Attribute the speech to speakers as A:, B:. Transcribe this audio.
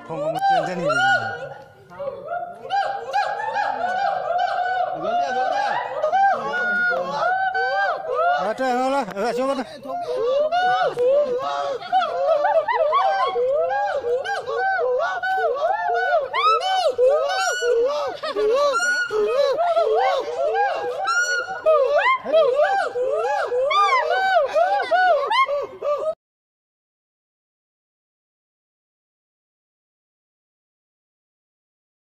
A: không có một chuyện dân gì. Trời ơi, xuống đó.